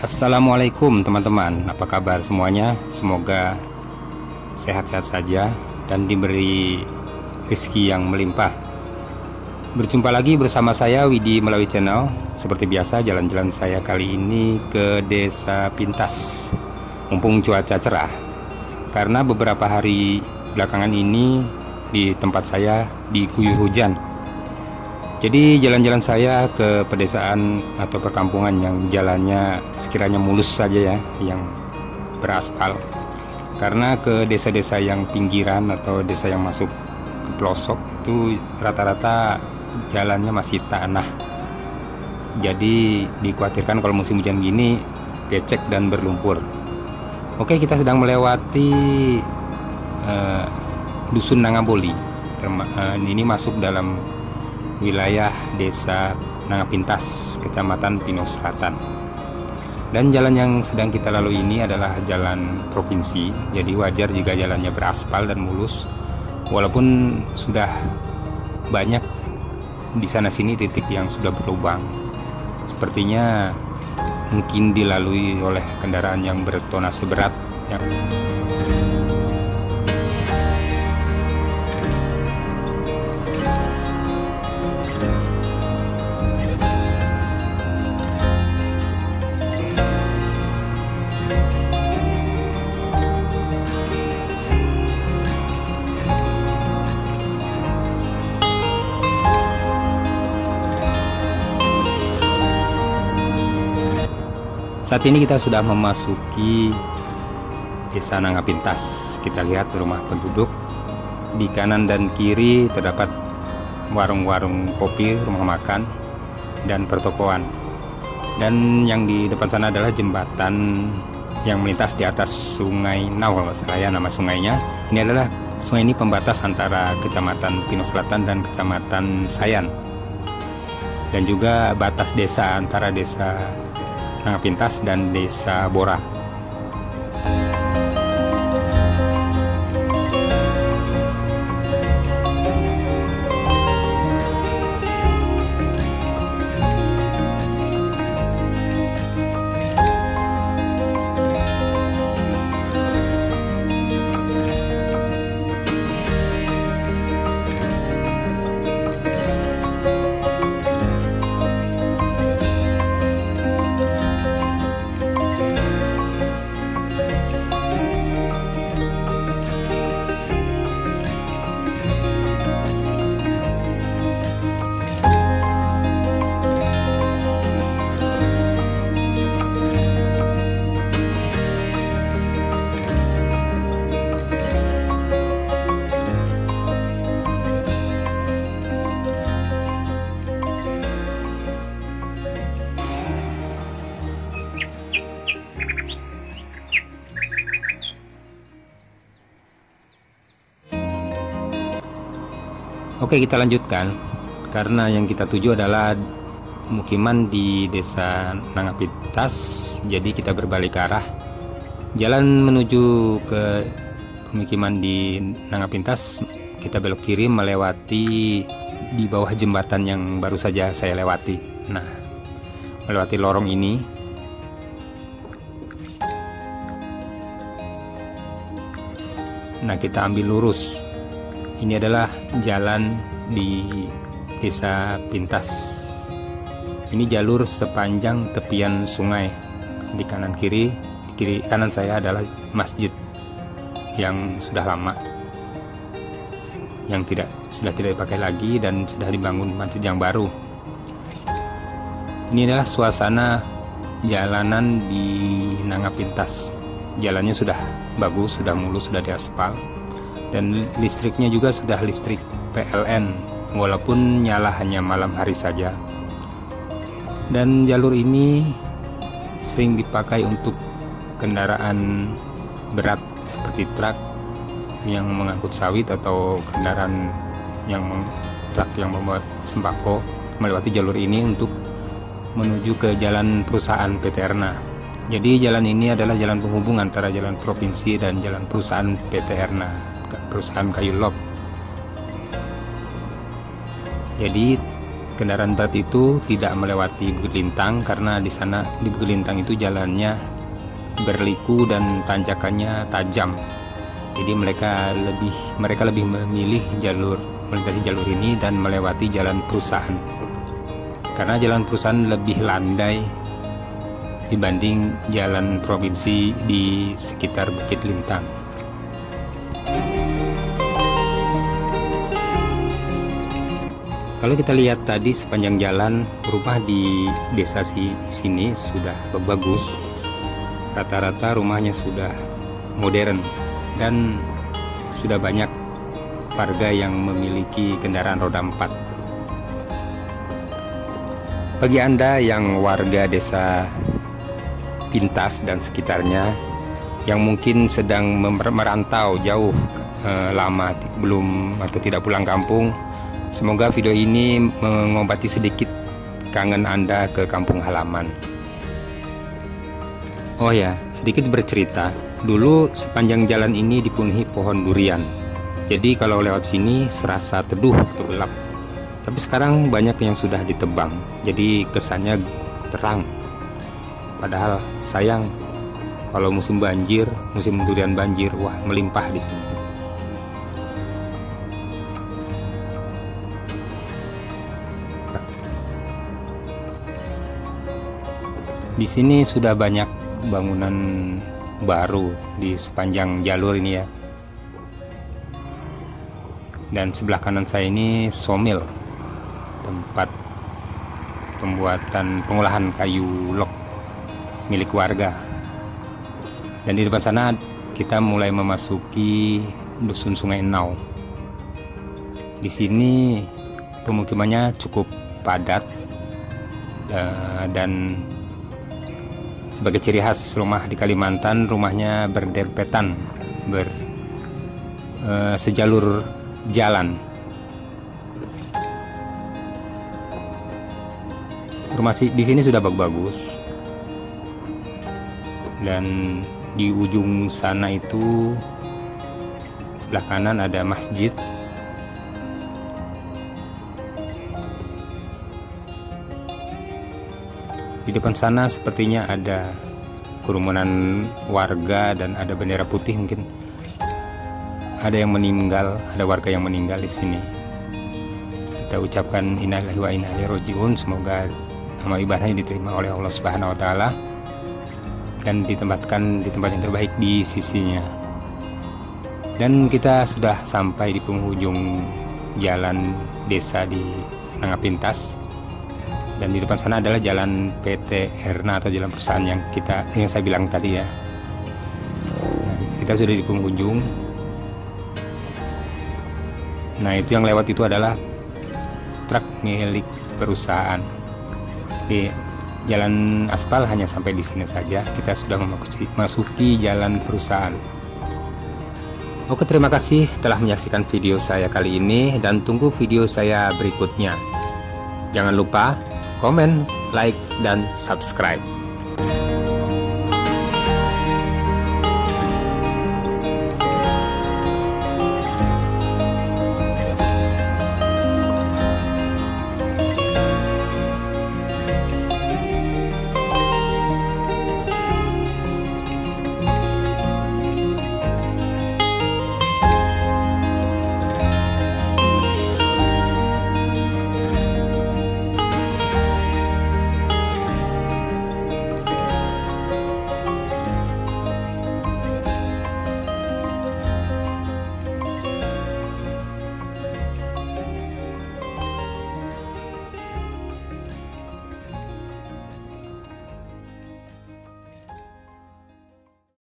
Assalamualaikum teman-teman, apa kabar semuanya? Semoga sehat-sehat saja dan diberi rezeki yang melimpah. Berjumpa lagi bersama saya Widi melalui channel. Seperti biasa, jalan-jalan saya kali ini ke Desa Pintas. Mumpung cuaca cerah, karena beberapa hari belakangan ini di tempat saya diguyur hujan. Jadi jalan-jalan saya ke pedesaan atau perkampungan yang jalannya sekiranya mulus saja ya, yang beraspal. Karena ke desa-desa yang pinggiran atau desa yang masuk ke pelosok itu rata-rata jalannya masih tanah. Jadi dikhawatirkan kalau musim hujan gini becek dan berlumpur. Oke, kita sedang melewati Dusun Nangaboli. Ini masuk dalam wilayah Desa Nangapintas, Kecamatan Pino Selatan. Dan jalan yang sedang kita lalui ini adalah jalan provinsi, jadi wajar jika jalannya beraspal dan mulus. Walaupun sudah banyak di sana-sini titik yang sudah berlubang. Sepertinya mungkin dilalui oleh kendaraan yang bertonase berat yang Saat ini kita sudah memasuki Desa Nangapintas. Kita lihat rumah penduduk. Di kanan dan kiri terdapat warung-warung kopi, rumah makan, dan pertokoan. Dan yang di depan sana adalah jembatan yang melintas di atas Sungai Nau, kalau saya nama sungainya. Ini adalah sungai ini pembatas antara Kecamatan Pino Selatan dan Kecamatan Sayan. Dan juga batas desa antara Desa Nangapintas dan Desa Bora. Oke, kita lanjutkan. Karena yang kita tuju adalah pemukiman di Desa Nangapintas, jadi kita berbalik arah. Jalan menuju ke pemukiman di Nangapintas, kita belok kiri melewati di bawah jembatan yang baru saja saya lewati. Nah, melewati lorong ini. Nah, kita ambil lurus. Ini adalah jalan di Desa Pintas. Ini jalur sepanjang tepian sungai. Di kanan kiri kanan saya adalah masjid yang sudah lama, yang sudah tidak dipakai lagi dan sudah dibangun masjid yang baru. Ini adalah suasana jalanan di Nangapintas. Jalannya sudah bagus, sudah mulus, sudah diaspal. Dan listriknya juga sudah listrik PLN, walaupun nyala hanya malam hari saja. Dan jalur ini sering dipakai untuk kendaraan berat seperti truk yang mengangkut sawit atau kendaraan truk yang membawa sembako melewati jalur ini untuk menuju ke jalan perusahaan PT Erna. Jadi jalan ini adalah jalan penghubung antara jalan provinsi dan jalan perusahaan PT Erna, perusahaan kayu log. Jadi kendaraan berat itu tidak melewati Bukit Lintang karena di sana di Bukit Lintang itu jalannya berliku dan tanjakannya tajam. Jadi mereka lebih memilih melintasi jalur ini dan melewati jalan perusahaan. Karena jalan perusahaan lebih landai dibanding jalan provinsi di sekitar Bukit Lintang. Kalau kita lihat tadi sepanjang jalan, rumah di desa sini sudah bagus. Rata-rata rumahnya sudah modern dan sudah banyak warga yang memiliki kendaraan roda 4. Bagi Anda yang warga desa Pintas dan sekitarnya yang mungkin sedang merantau jauh lama belum atau tidak pulang kampung, semoga video ini mengobati sedikit kangen Anda ke kampung halaman. Oh ya, sedikit bercerita. Dulu sepanjang jalan ini dipenuhi pohon durian. Jadi kalau lewat sini serasa teduh atau gelap. Tapi sekarang banyak yang sudah ditebang. Jadi kesannya terang. Padahal sayang kalau musim banjir, musim durian banjir, wah melimpah di sini. Di sini sudah banyak bangunan baru di sepanjang jalur ini ya. Dan sebelah kanan saya ini sawmill, tempat pengolahan kayu log milik warga. Dan di depan sana kita mulai memasuki dusun Sungai Enau. Di sini pemukimannya cukup padat dan sebagai ciri khas rumah di Kalimantan, rumahnya berdempetan, sejalur jalan. Rumah di sini sudah bagus, dan di ujung sana itu sebelah kanan ada masjid. Di depan sana sepertinya ada kerumunan warga dan ada bendera putih, mungkin ada yang meninggal, ada warga yang meninggal di sini. Kita ucapkan innalillahi wa inna ilaihi raji'un, semoga amal ibadahnya diterima oleh Allah Subhanahu wa taala dan ditempatkan di tempat yang terbaik di sisinya. Dan kita sudah sampai di penghujung jalan desa di Nangga Pintas. Dan di depan sana adalah jalan PT Erna atau jalan perusahaan yang saya bilang tadi ya. Nah, kita sudah di penghujung. Nah, itu yang lewat itu adalah truk milik perusahaan. Di jalan aspal hanya sampai di sini saja. Kita sudah memasuki jalan perusahaan. Oke, terima kasih telah menyaksikan video saya kali ini dan tunggu video saya berikutnya. Jangan lupa komen, like, dan subscribe.